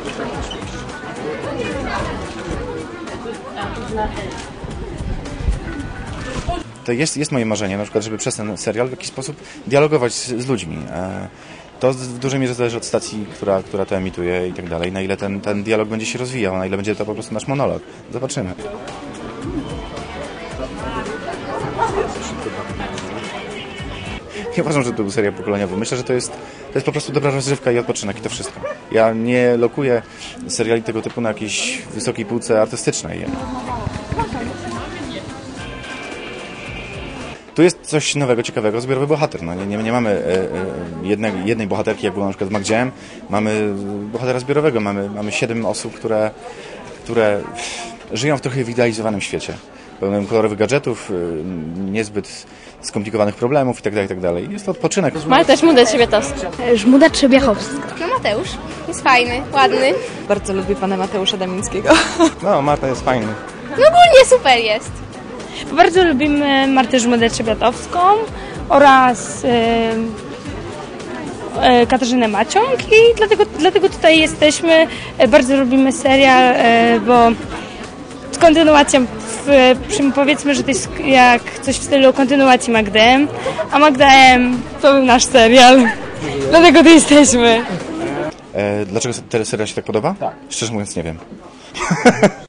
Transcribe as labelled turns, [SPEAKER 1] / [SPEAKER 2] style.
[SPEAKER 1] To jest moje marzenie, na przykład, żeby przez ten serial w jakiś sposób dialogować z ludźmi. To w dużej mierze zależy od stacji, która to emituje i tak dalej, na ile ten dialog będzie się rozwijał, na ile będzie to po prostu nasz monolog. Zobaczymy. Nie uważam, że to był serial pokoleniowy. Myślę, że to jest po prostu dobra rozrywka i odpoczynek i to wszystko. Ja nie lokuję seriali tego typu na jakiejś wysokiej półce artystycznej. Tu jest coś nowego, ciekawego, zbiorowy bohater. No, nie mamy jednej bohaterki, jak było na przykład w Magdzie M. Mamy bohatera zbiorowego, mamy 7 osób, które żyją w trochę wyidealizowanym świecie. Pełnym kolorowych gadżetów, niezbyt skomplikowanych problemów itd., itd. Jest to odpoczynek.
[SPEAKER 2] Marta Szmuda-Trzebiatowska.
[SPEAKER 3] Szmuda-Trzebiachowska.
[SPEAKER 4] No Mateusz. Jest fajny, ładny.
[SPEAKER 2] Bardzo lubię pana Mateusza Damińskiego.
[SPEAKER 1] No, Marta jest fajny.
[SPEAKER 4] No ogólnie super jest.
[SPEAKER 3] Bardzo lubimy Martę Szmudę-Trzebiatowską oraz Katarzynę Maciąg i dlatego tutaj jesteśmy. Bardzo lubimy serial, bo z kontynuacją, powiedzmy, że to jest jak coś w stylu kontynuacji Magdy M, a Magda M to był nasz serial. Dlatego tu jesteśmy.
[SPEAKER 1] Dlaczego ten serial się tak podoba? Tak. Szczerze mówiąc nie wiem.